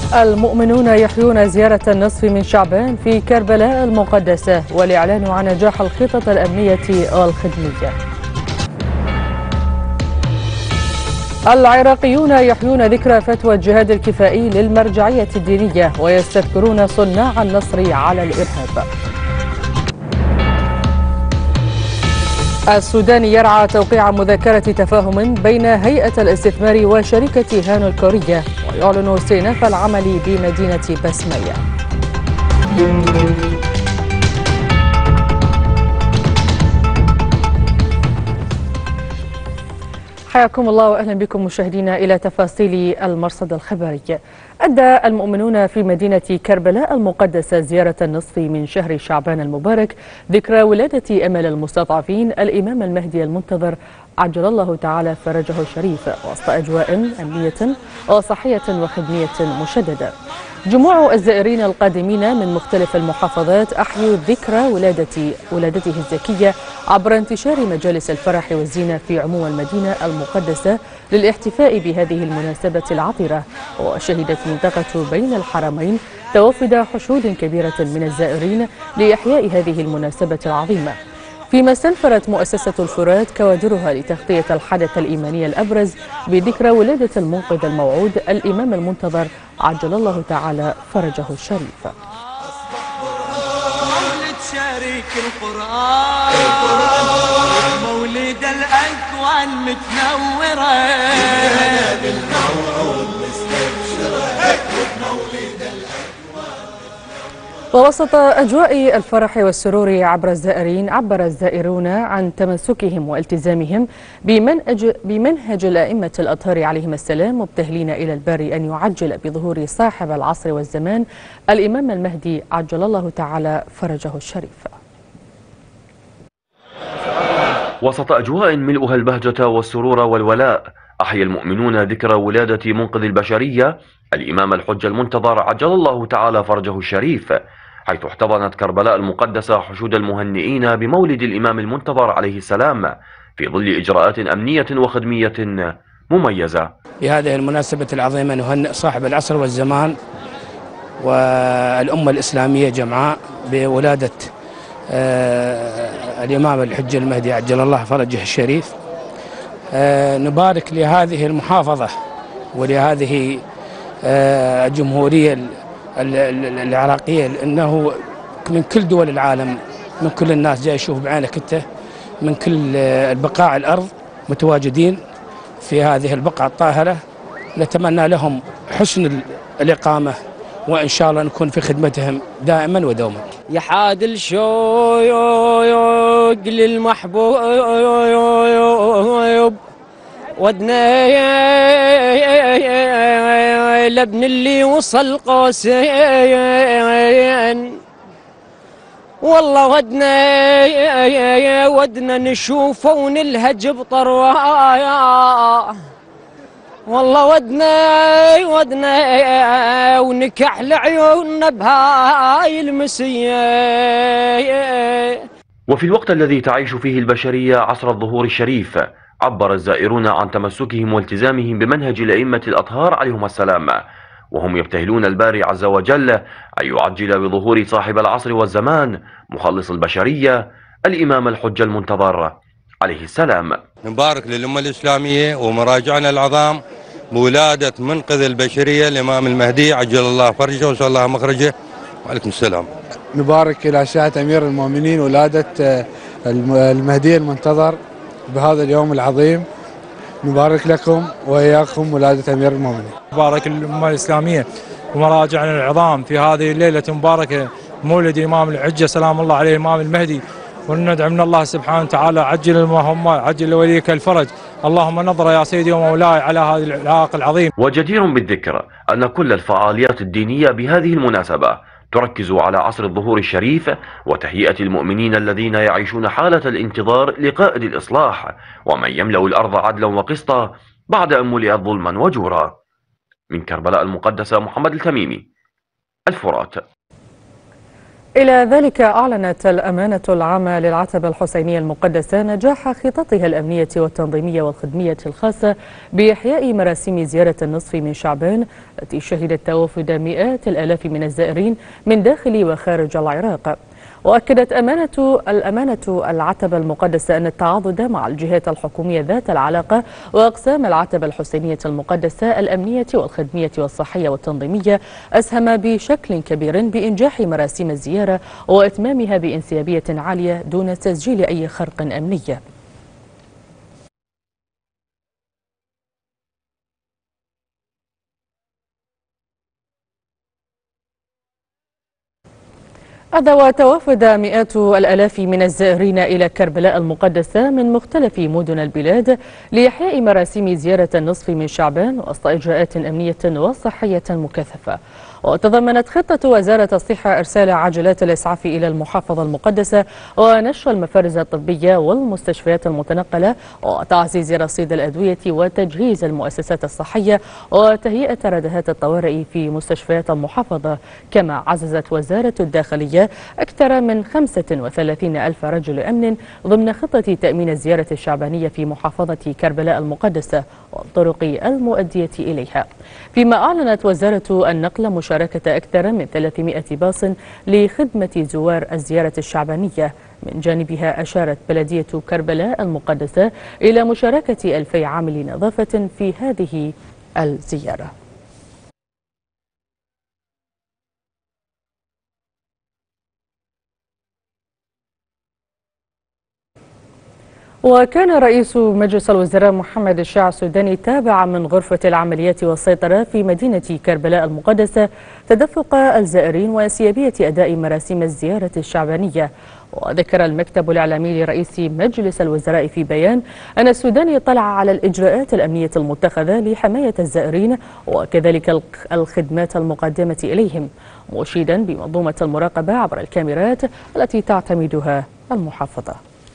المؤمنون يحيون زيارة النصف من شعبان في كربلاء المقدسة والإعلان عن نجاح الخطط الأمنية والخدمية. العراقيون يحيون ذكرى فتوى الجهاد الكفائي للمرجعية الدينية ويستذكرون صناع النصر على الإرهاب. السودان يرعى توقيع مذكرة تفاهم بين هيئة الاستثمار وشركة هانو الكورية ويعلن استئناف العمل بمدينة بسمية. حياكم الله وأهلا بكم مشاهدينا إلى تفاصيل المرصد الخبري. أدى المؤمنون في مدينة كربلاء المقدسة زيارة النصف من شهر شعبان المبارك ذكرى ولادة أمل المستضعفين الإمام المهدي المنتظر عجل الله تعالى فرجه الشريف وسط أجواء أمنية وصحية وخدمية مشددة. جموع الزائرين القادمين من مختلف المحافظات أحيوا ذكرى ولادته الزكية عبر انتشار مجالس الفرح والزينة في عموم المدينة المقدسة للاحتفاء بهذه المناسبة العطرة. وشهدت منطقة بين الحرمين توافد حشود كبيرة من الزائرين لإحياء هذه المناسبة العظيمة، فيما استنفرت مؤسسة الفرات كوادرها لتغطية الحدث الإيماني الأبرز بذكرى ولادة المنقذ الموعود الإمام المنتظر عجل الله تعالى فرجه الشريف. مولد شريك القرآن مولد الأكوان متنورة ووسط أجواء الفرح والسرور عبر الزائرون عن تمسكهم والتزامهم بمنهج الأئمة الأطهار عليهم السلام، مبتهلين إلى الباري أن يعجل بظهور صاحب العصر والزمان الإمام المهدي عجل الله تعالى فرجه الشريف. وسط أجواء ملؤها البهجة والسرور والولاء، أحيا المؤمنون ذكرى ولادة منقذ البشرية الإمام الحج المنتظر عجل الله تعالى فرجه الشريف، حيث احتضنت كربلاء المقدسة حشود المهنئين بمولد الإمام المنتظر عليه السلام في ظل إجراءات أمنية وخدمية مميزة. بهذه المناسبة العظيمة نهنئ صاحب العصر والزمان والأمة الإسلامية جمعاء بولادة الإمام الحج المهدي عجل الله فرجه الشريف. نبارك لهذه المحافظة ولهذه الجمهورية العراقية، لأنه من كل دول العالم، من كل الناس جاي يشوف بعينك أنت، من كل البقاع الأرض متواجدين في هذه البقعة الطاهرة. نتمنى لهم حسن الإقامة وإن شاء الله نكون في خدمتهم دائما ودوما. يحاد الشوق للمحبوب ودنا لابن اللي وصل قوسين، والله ودنا نشوفه ونلهج بطروايا، والله ودنا ونكحل عيوننا بهاي المسيه. وفي الوقت الذي تعيش فيه البشرية عصر الظهور الشريف، عبر الزائرون عن تمسكهم والتزامهم بمنهج الأئمة الأطهار عليهم السلام، وهم يبتهلون الباري عز وجل أن يعجل بظهور صاحب العصر والزمان مخلص البشرية الإمام الحج المنتظر عليه السلام. نبارك للأمة الإسلامية ومراجعنا العظام بولادة منقذ البشرية الإمام المهدي عجل الله فرجه وصلى الله مخرجه. وعليكم السلام. نبارك إلى ساعة أمير المؤمنين ولادة المهدي المنتظر بهذا اليوم العظيم. نبارك لكم وإياكم ولادة أمير المؤمنين. نبارك للأمة الإسلامية ومراجعنا العظام في هذه الليلة المباركة مولد الإمام الحجة سلام الله عليه الإمام المهدي، وندعو من الله سبحانه وتعالى عجل اللهم عجل وليك الفرج، اللهم نظر يا سيدي ومولاي على هذا العاق العظيم. وجدير بالذكر أن كل الفعاليات الدينية بهذه المناسبة تركز على عصر الظهور الشريف وتهيئة المؤمنين الذين يعيشون حالة الانتظار لقائد الإصلاح ومن يملأ الأرض عدلا وقسطا بعد أن ملئت ظلما وجورا. من كربلاء المقدسة محمد التميمي، الفرات. إلى ذلك أعلنت الأمانة العامة للعتبة الحسينية المقدسة نجاح خططها الأمنية والتنظيمية والخدمية الخاصة بإحياء مراسم زيارة النصف من شعبان التي شهدت توافد مئات الآلاف من الزائرين من داخل وخارج العراق. وأكدت الأمانة العتبة المقدسة أن التعاضد مع الجهات الحكومية ذات العلاقة وأقسام العتبة الحسينية المقدسة الأمنية والخدمية والصحية والتنظيمية أسهم بشكل كبير بإنجاح مراسم الزيارة وإتمامها بانسيابية عالية دون تسجيل أي خرق أمني. وتوافد مئات الآلاف من الزائرين إلى كربلاء المقدسة من مختلف مدن البلاد لإحياء مراسم زيارة النصف من شعبان وسط إجراءات أمنية وصحية مكثفة. وتضمنت خطة وزارة الصحة إرسال عجلات الإسعاف إلى المحافظة المقدسة ونشر المفارز الطبية والمستشفيات المتنقلة وتعزيز رصيد الأدوية وتجهيز المؤسسات الصحية وتهيئة ردهات الطوارئ في مستشفيات المحافظة. كما عززت وزارة الداخلية أكثر من 35 ألف رجل أمن ضمن خطة تأمين الزيارة الشعبانية في محافظة كربلاء المقدسة والطرق المؤدية إليها. فيما أعلنت وزارة النقل مشاركة أكثر من 300 باص لخدمة زوار الزيارة الشعبانية. من جانبها أشارت بلدية كربلاء المقدسة إلى مشاركة 2000 عامل نظافة في هذه الزيارة. وكان رئيس مجلس الوزراء محمد الشاع السوداني تابع من غرفة العمليات والسيطرة في مدينة كربلاء المقدسة تدفق الزائرين وانسيابية أداء مراسم الزيارة الشعبانية. وذكر المكتب الإعلامي لرئيس مجلس الوزراء في بيان أن السوداني اطلع على الإجراءات الأمنية المتخذة لحماية الزائرين وكذلك الخدمات المقدمة إليهم، مشيدا بمنظومة المراقبة عبر الكاميرات التي تعتمدها المحافظة.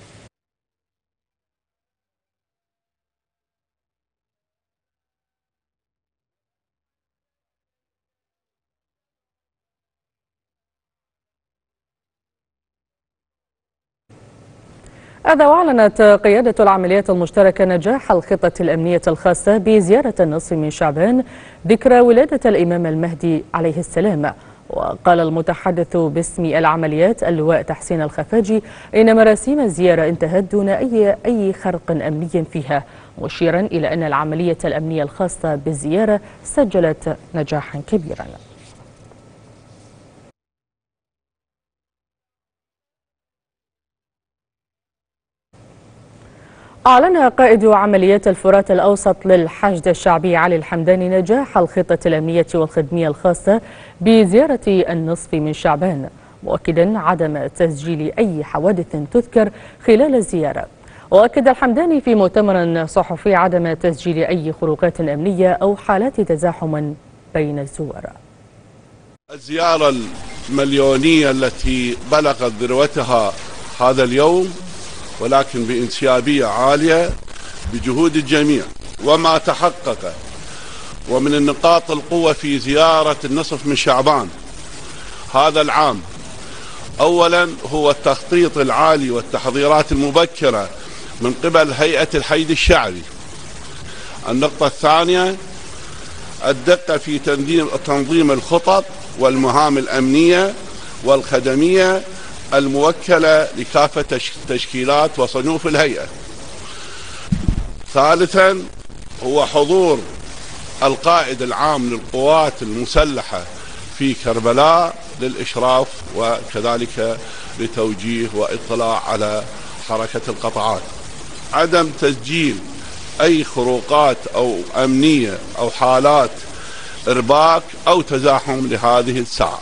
وأعلنت قيادة العمليات المشتركة نجاح الخطة الأمنية الخاصة بزيارة النصف من شعبان ذكرى ولادة الإمام المهدي عليه السلام. وقال المتحدث باسم العمليات اللواء تحسين الخفاجي إن مراسيم الزيارة انتهت دون أي خرق أمني فيها، مشيرا إلى أن العملية الأمنية الخاصة بالزيارة سجلت نجاحا كبيرا. أعلن قائد عمليات الفرات الأوسط للحشد الشعبي علي الحمداني نجاح الخطة الأمنية والخدمية الخاصة بزيارة النصف من شعبان، مؤكدا عدم تسجيل أي حوادث تذكر خلال الزيارة. وأكد الحمداني في مؤتمر صحفي عدم تسجيل أي خروقات أمنية أو حالات تزاحم بين الزوار. الزيارة المليونية التي بلغت ذروتها هذا اليوم، ولكن بانسيابية عالية بجهود الجميع، وما تحقق ومن النقاط القوة في زيارة النصف من شعبان هذا العام، أولا هو التخطيط العالي والتحضيرات المبكرة من قبل هيئة الحشد الشعبي. النقطة الثانية الدقة في تنظيم الخطط والمهام الأمنية والخدمية الموكلة لكافة تشكيلات وصنوف الهيئة. ثالثا هو حضور القائد العام للقوات المسلحة في كربلاء للإشراف وكذلك لتوجيه وإطلاع على حركة القطاعات. عدم تسجيل أي خروقات أو أمنية أو حالات إرباك أو تزاحم لهذه الساعة.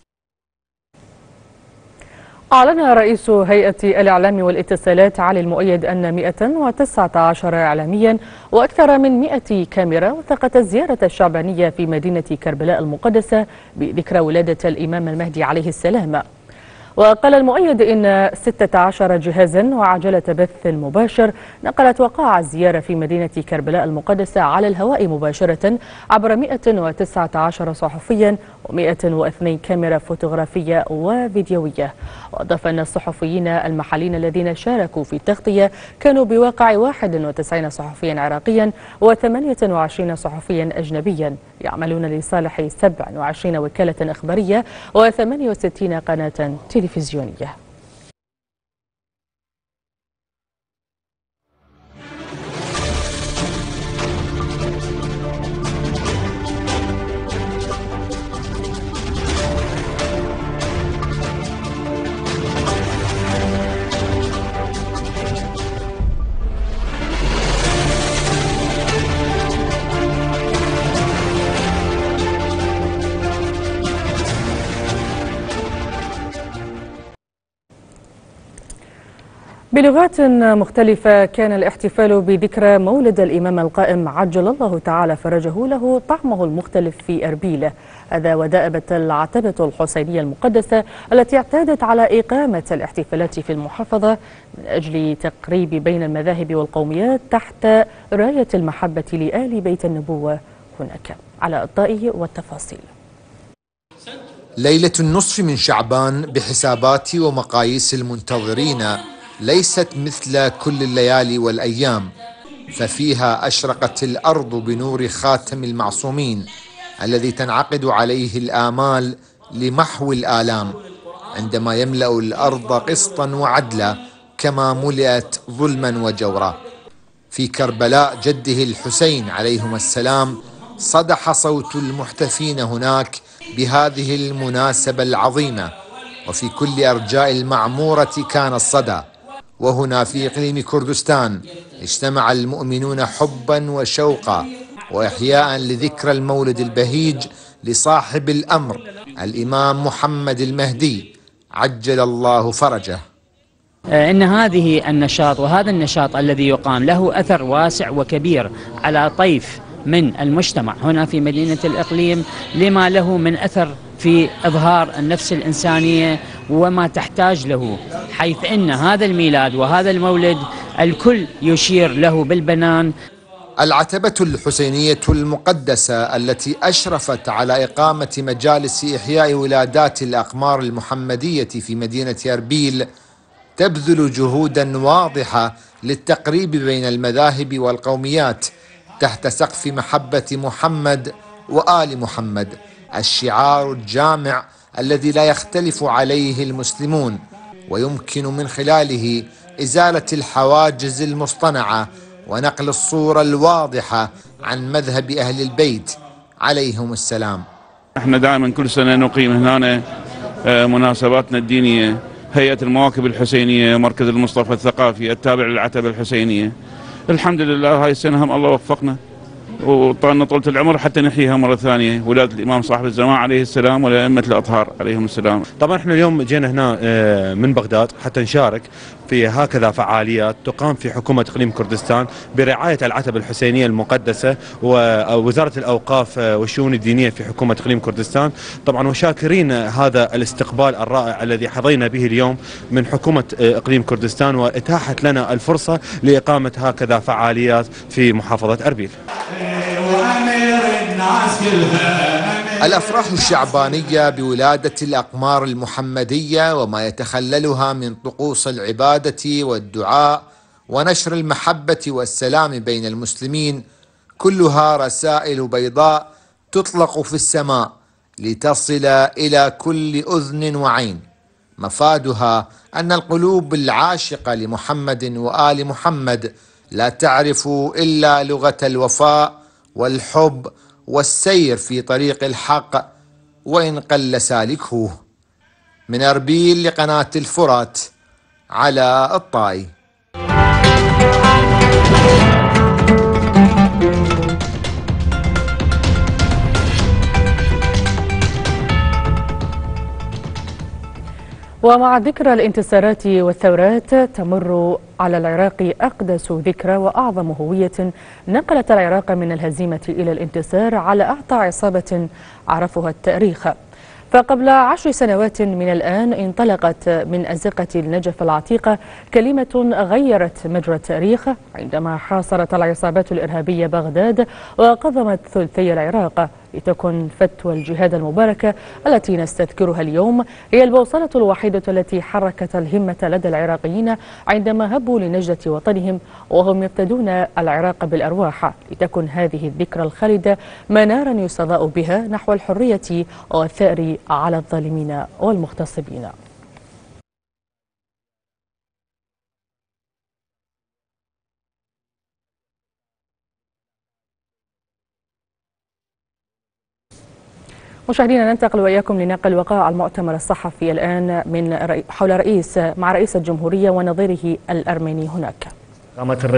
أعلن رئيس هيئة الإعلام والاتصالات علي المؤيد أن 119 إعلاميا وأكثر من 100 كاميرا وثقت الزيارة الشعبانية في مدينة كربلاء المقدسة بذكرى ولادة الإمام المهدي عليه السلام. وقال المؤيد إن 16 جهازا وعجلة بث مباشر نقلت وقائع الزيارة في مدينة كربلاء المقدسة على الهواء مباشرة عبر 119 صحفيا و102 كاميرا فوتوغرافية وفيديوية. وأضاف أن الصحفيين المحليين الذين شاركوا في التغطية كانوا بواقع 91 صحفيا عراقيا و28 صحفيا أجنبيا يعملون لصالح 27 وكالة إخبارية و68 قناة تلفزيونية. بلغات مختلفة كان الاحتفال بذكرى مولد الإمام القائم عجل الله تعالى فرجه له طعمه المختلف في أربيل. هذا ودأبت العتبة الحسينية المقدسة التي اعتادت على إقامة الاحتفالات في المحافظة من أجل تقريب بين المذاهب والقوميات تحت راية المحبة لآل بيت النبوة هناك. على الطائي والتفاصيل. ليلة النصف من شعبان بحسابات ومقاييس المنتظرين ليست مثل كل الليالي والأيام، ففيها أشرقت الأرض بنور خاتم المعصومين الذي تنعقد عليه الآمال لمحو الآلام، عندما يملأ الأرض قسطا وعدلا كما ملئت ظلما وجورا. في كربلاء جده الحسين عليهما السلام صدح صوت المحتفين هناك بهذه المناسبة العظيمة، وفي كل أرجاء المعمورة كان الصدى. وهنا في إقليم كردستان اجتمع المؤمنون حبا وشوقا وإحياء لذكرى المولد البهيج لصاحب الأمر الإمام محمد المهدي عجل الله فرجه. إن هذه النشاط وهذا النشاط الذي يقام له أثر واسع وكبير على طيف من المجتمع هنا في مدينة الإقليم، لما له من أثر في إظهار النفس الإنسانية وما تحتاج له، حيث إن هذا الميلاد وهذا المولد الكل يشير له بالبنان. العتبة الحسينية المقدسة التي أشرفت على إقامة مجالس إحياء ولادات الأقمار المحمدية في مدينة أربيل تبذل جهودا واضحة للتقريب بين المذاهب والقوميات تحت سقف محبة محمد وآل محمد، الشعار الجامع الذي لا يختلف عليه المسلمون، ويمكن من خلاله إزالة الحواجز المصطنعة ونقل الصورة الواضحة عن مذهب أهل البيت عليهم السلام. احنا دائما كل سنة نقيم هنا مناسباتنا الدينية. هيئة المواكب الحسينية مركز المصطفى الثقافي التابع للعتبة الحسينية، الحمد لله هاي السنة هم الله وفقنا وطالنا طولة العمر حتى نحييها مرة ثانية، ولادة الإمام صاحب الزمان عليه السلام ولأئمة الأطهار عليهم السلام. طبعا احنا اليوم جينا هنا من بغداد حتى نشارك في هكذا فعاليات تقام في حكومة إقليم كردستان برعاية العتبة الحسينية المقدسة ووزارة الأوقاف والشؤون الدينية في حكومة إقليم كردستان، طبعا وشاكرين هذا الاستقبال الرائع الذي حظينا به اليوم من حكومة إقليم كردستان، وإتاحت لنا الفرصة لإقامة هكذا فعاليات في محافظة أربيل. الأفراح الشعبانية بولادة الأقمار المحمدية وما يتخللها من طقوس العبادة والدعاء ونشر المحبة والسلام بين المسلمين كلها رسائل بيضاء تطلق في السماء لتصل إلى كل أذن وعين، مفادها أن القلوب العاشقة لمحمد وآل محمد لا تعرف إلا لغة الوفاء والحب والسير في طريق الحق وإن قل سالكه. من أربيل لقناة الفرات على الطائي. ومع ذكرى الانتصارات والثورات تمر على العراق أقدس ذكرى وأعظم هوية نقلت العراق من الهزيمة إلى الانتصار على أعطى عصابة عرفها التاريخ. فقبل 10 سنوات من الآن انطلقت من أزقة النجف العتيقة كلمة غيرت مجرى التاريخ عندما حاصرت العصابات الإرهابية بغداد وقضمت ثلثي العراق لتكن فتوى الجهاد المباركة التي نستذكرها اليوم هي البوصلة الوحيدة التي حركت الهمة لدى العراقيين عندما هبوا لنجدة وطنهم وهم يبتدون العراق بالأرواح، لتكن هذه الذكرى الخالدة منارا يستضاء بها نحو الحرية والثأر على الظالمين والمغتصبين. مشاهدينا، ننتقل وإياكم لنقل وقائع المؤتمر الصحفي الآن مع رئيس الجمهورية ونظيره الأرميني هناك.